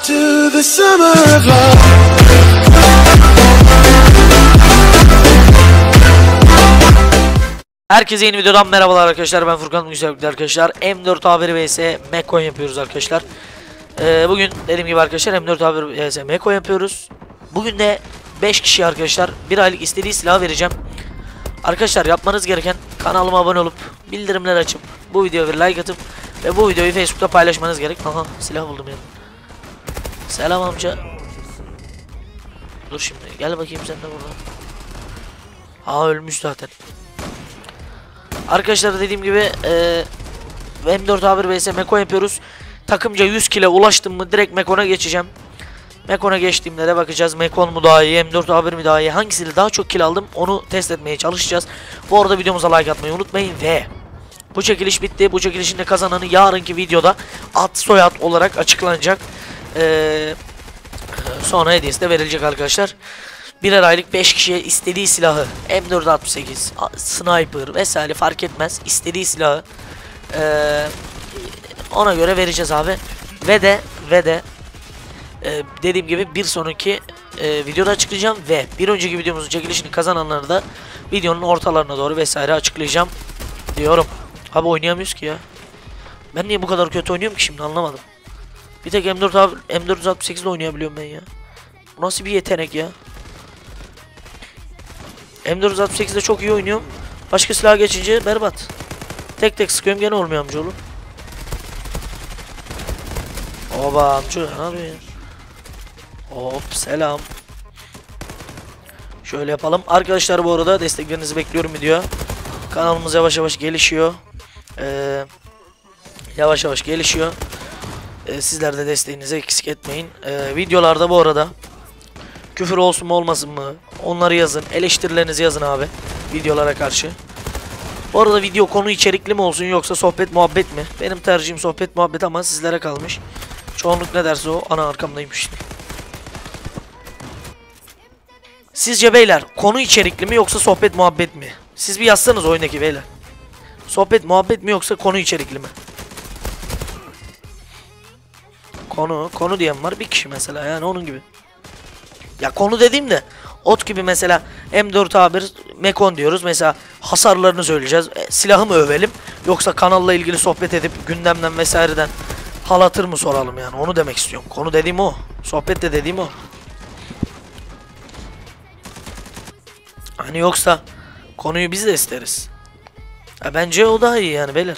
To the summer of love. Herkese yeni videodan merhabalar arkadaşlar, ben Furkan Güzellikler arkadaşlar. M4A1 vs Mekon yapıyoruz arkadaşlar. Bugün dediğim gibi arkadaşlar M4A1 vs Mekon yapıyoruz. Bugün de 5 kişi arkadaşlar 1 aylık istediği silahı vereceğim. Arkadaşlar yapmanız gereken kanalıma abone olup bildirimler açıp bu videoya bir like atıp ve bu videoyu Facebook'ta paylaşmanız gerek. Aha, silah buldum ya. Selam amca. Dur şimdi gel bakayım sen de burada. Aa, ölmüş zaten. Arkadaşlar dediğim gibi M4A1 vs Mekon yapıyoruz. Takımca 100 kile ulaştım mı direkt Mekon'a geçeceğim. Mekon'a geçtiğimde de bakacağız Mekon mu daha iyi, M4A1 mi daha iyi, hangisiyle daha çok kill aldım onu test etmeye çalışacağız. Bu arada videomuza like atmayı unutmayın ve bu çekiliş bitti. Bu çekilişin de kazananı yarınki videoda ad soyad olarak açıklanacak. Sonra hediyesi de verilecek arkadaşlar. Birer aylık 5 kişiye istediği silahı M468, sniper vesaire fark etmez. İstediği silahı ona göre vereceğiz abi. Ve de dediğim gibi bir sonraki videoda açıklayacağım ve bir önceki videomuzun çekilişini kazananları da videonun ortalarına doğru vesaire açıklayacağım diyorum. Abi oynayamıyoruz ki ya. Ben niye bu kadar kötü oynuyorum ki şimdi anlamadım. Bir tek M468 ile oynayabiliyorum ben ya. Bu nasıl bir yetenek ya. M468'de çok iyi oynuyorum. Başka silaha geçince berbat. Tek tek sıkıyorum gene olmuyor amcaoğlu. Oba amca ne yapıyor ya? Hop selam. Şöyle yapalım. Arkadaşlar bu arada desteklerinizi bekliyorum video. Kanalımız yavaş yavaş gelişiyor. Yavaş yavaş gelişiyor. Sizler de desteğinizi eksik etmeyin. Videolarda bu arada küfür olsun mu olmasın mı onları yazın. Eleştirilerinizi yazın abi videolara karşı. Bu arada video konu içerikli mi olsun yoksa sohbet muhabbet mi? Benim tercihim sohbet muhabbet ama sizlere kalmış. Çoğunluk ne derse o. Ana arkamdaymış. Sizce beyler konu içerikli mi yoksa sohbet muhabbet mi? Siz bir yazsanız oyundaki beyler. Sohbet muhabbet mi yoksa konu içerikli mi? Konu diyen var bir kişi mesela, yani onun gibi. Ya konu dediğimde ot gibi mesela M4A1 Mekon diyoruz mesela, hasarlarını söyleyeceğiz. Silahı mı övelim yoksa kanalla ilgili sohbet edip gündemden vesaireden hal hatır mı soralım, yani onu demek istiyorum. Konu dediğim o. Sohbet de dediğim o. Hani yoksa konuyu biz de isteriz. Ya bence o daha iyi yani beyler.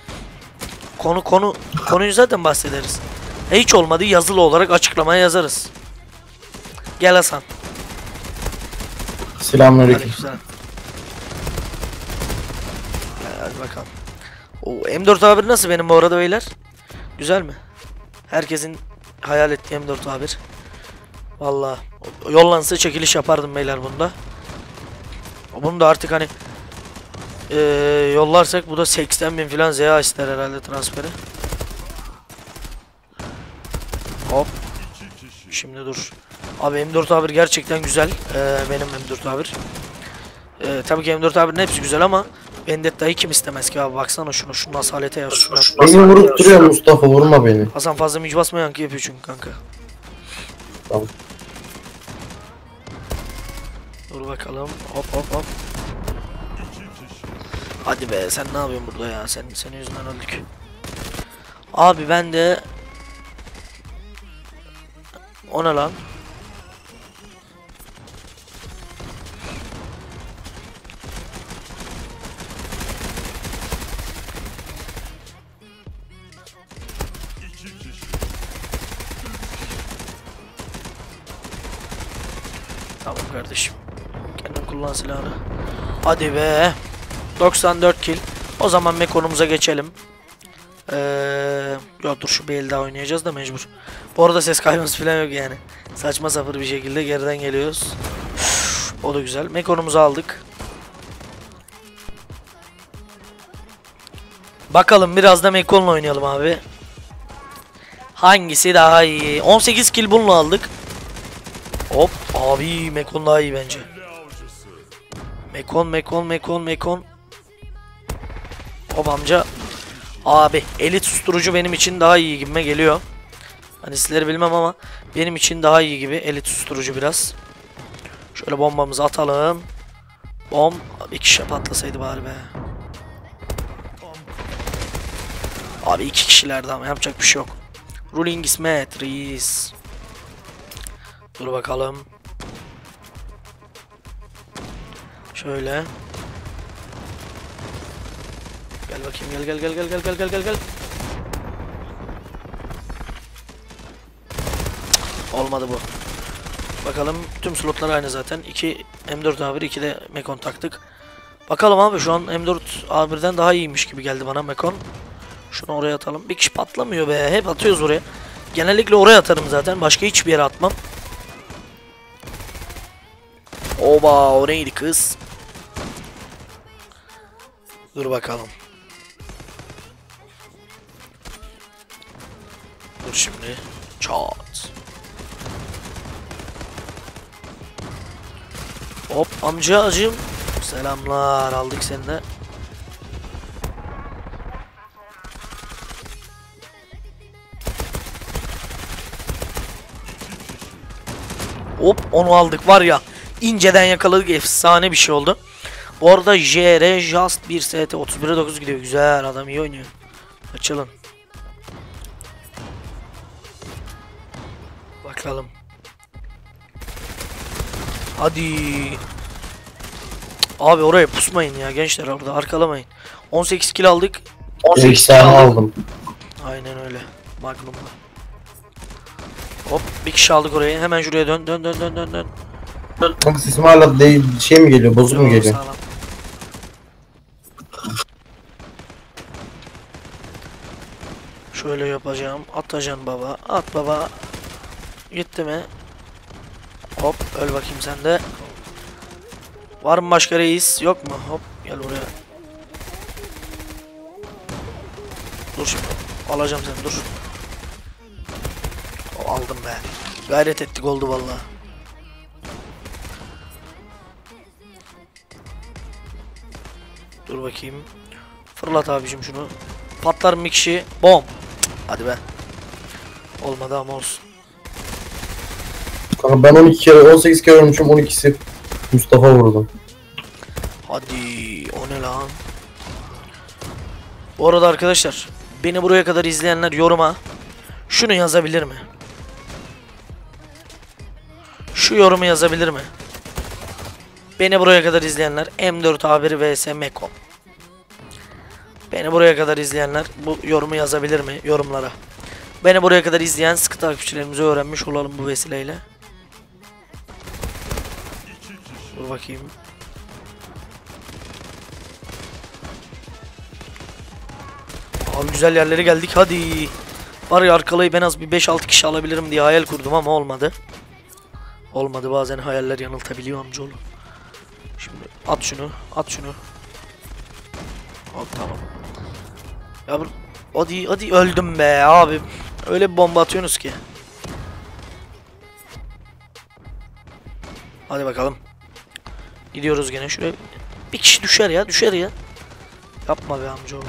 Konuyu zaten bahsederiz. Hiç olmadı yazılı olarak açıklamaya yazarız. Gel Hasan. Selamünaleyküm. Hadi bakalım. O M4A1 nasıl benim bu arada beyler? Güzel mi? Herkesin hayal ettiği M4A1. Vallahi yollansa çekiliş yapardım beyler bunda. Bunu da artık hani yollarsak bu da 80.000 falan ZA ister herhalde transferi. Hop. Şimdi dur. Abi M4A1 gerçekten güzel. Benim M4A1. Tabii ki M4A1'in hepsi güzel ama Vendetta'yı kim istemez ki abi, baksana şunun asalete ya. Beni vurup duruyor Mustafa, vurma beni. Hasan fazla mic basma, yankı yapıyor çünkü kanka. Tamam. Dur bakalım. Hop hop hop. Hadi be, sen ne yapıyorsun burada ya? Senin yüzünden öldük. Abi ben de ona lan. Tamam kardeşim. Kendin kullan silahını. Hadi be. 94 kill. O zaman Mekon'umuza geçelim. Yok dur, şu bir el daha oynayacağız da mecbur. Bu arada ses kayması falan yok yani. Saçma sapır bir şekilde geriden geliyoruz. O da güzel. Mekon'umuzu aldık. Bakalım biraz da Mekon'la oynayalım abi. Hangisi daha iyi? 18 kill bununla aldık. Hop abi, Mekon daha iyi bence. Mekon. Hop amca. Abi elit susturucu benim için daha iyi gibime geliyor. Hani sizleri bilmem ama benim için daha iyi gibi. Elit susturucu biraz. Şöyle bombamızı atalım. Bom. Bir kişi patlasaydı bari be. Abi 2 kişilerdi ama yapacak bir şey yok. Ruling İsmet reis. Dur bakalım. Şöyle. Gel bakayım, gel. Olmadı bu. Bakalım, tüm slotlar aynı zaten. 2 M4A1, 2 de Mekon taktık. Bakalım abi, şu an M4A1'den daha iyiymiş gibi geldi bana Mekon. Şunu oraya atalım. Bir kişi patlamıyor be. Hep atıyoruz oraya. Genellikle oraya atarım zaten. Başka hiçbir yere atmam. Oba, o neydi kız? Dur bakalım. Dur şimdi. Çat. Hop amcacığım. Selamlar, aldık seni de. Hop, onu aldık var ya. İnceden yakaladık, efsane bir şey oldu. Bu arada JR Just 1 ST 31'e 9 gidiyor. Güzel, adam iyi oynuyor. Açılın. Bakalım. Hadi. Abi oraya pusmayın ya gençler, orada arkalamayın. 18 kill aldık. 18 tane aldım. Aynen öyle. Magnum'la. Hop, bir kişi aldık oraya. Hemen şuraya dön. Kanka sesim hala değil, şey mi geliyor, bozuk mu geliyor? Sağlam. Şöyle yapacağım. Atacaksın baba. At baba. Gitti mi? Hop, öl bakayım sen de. Var mı başka reis? Yok mu? Hop, gel buraya. Dur şimdi. Alacağım seni, dur. Aldım be. Gayret ettik, oldu vallahi. Dur bakayım. Fırlat abicim şunu. Patlar mı kişi? Bom. Hadi be. Olmadı ama olsun. Kanka ben 12 kere, 18 kere ölmüşüm, 12'si Mustafa vurdu. Hadi, o ne lan? Bu arada arkadaşlar, beni buraya kadar izleyenler yoruma şunu yazabilir mi? Şu yorumu yazabilir mi? Beni buraya kadar izleyenler M4A1 vs Mekon. Beni buraya kadar izleyenler bu yorumu yazabilir mi yorumlara? Beni buraya kadar izleyen sıkı takipçilerimizi öğrenmiş olalım bu vesileyle. Dur bakayım. Abi güzel yerlere geldik, hadi. Var ya, arkalayıp en az bir 5-6 kişi alabilirim diye hayal kurdum ama olmadı. Olmadı, bazen hayaller yanıltabiliyor amcaoğlu. Şimdi at şunu, at şunu. Hop, tamam. Ya hadi öldüm be abi. Öyle bir bomba atıyorsunuz ki. Hadi bakalım. Gidiyoruz gene şuraya. Bir kişi düşer ya. Yapma be amcaoğlu.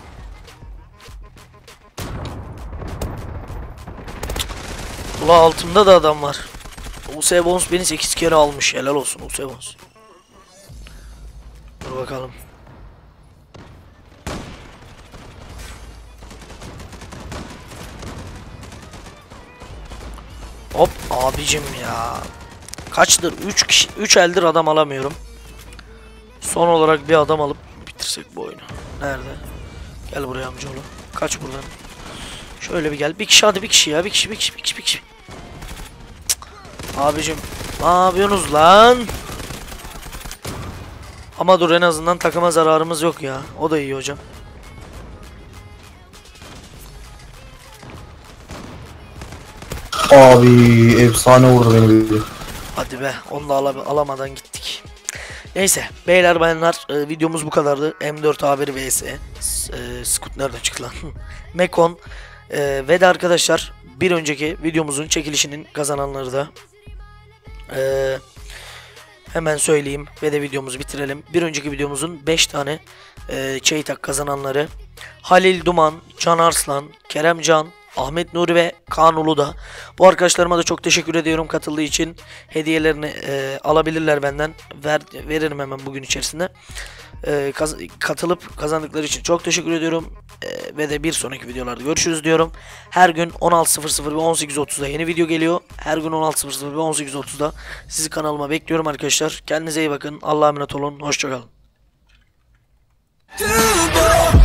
Ula altımda da adam var. Usebons beni 8 kere almış. Helal olsun Usebons. Dur bakalım. Hop abicim ya. Kaçtır? 3 kişi, 3 eldir adam alamıyorum. Son olarak bir adam alıp bitirsek bu oyunu. Nerede? Gel buraya amcaoğlu. Kaç buradan. Şöyle bir gel. Bir kişi, hadi bir kişi ya. Bir kişi. Cık. Abicim ne yapıyorsunuz lan? Ama dur, en azından takıma zararımız yok ya. O da iyi hocam. Abi efsane vurdu beni böyle. Hadi be, onu da alamadan gittik. Neyse beyler bayanlar, videomuz bu kadardı. M4A1 vs Scoot nereden çıktı lan? Mekon ve de arkadaşlar, bir önceki videomuzun çekilişinin kazananları da hemen söyleyeyim ve de videomuzu bitirelim. Bir önceki videomuzun 5 tane Çeytak kazananları: Halil Duman, Can Arslan, Kerem Can, Ahmet Nuri ve Kaan Uludağ. Bu arkadaşlarıma da çok teşekkür ediyorum katıldığı için. Hediyelerini alabilirler benden. Veririm hemen bugün içerisinde. Katılıp kazandıkları için çok teşekkür ediyorum. Ve de bir sonraki videolarda görüşürüz diyorum. Her gün 16.00 ve 18.30'da yeni video geliyor. Her gün 16.00 ve 18.30'da sizi kanalıma bekliyorum arkadaşlar. Kendinize iyi bakın. Allah'a emanet olun. Hoşçakalın.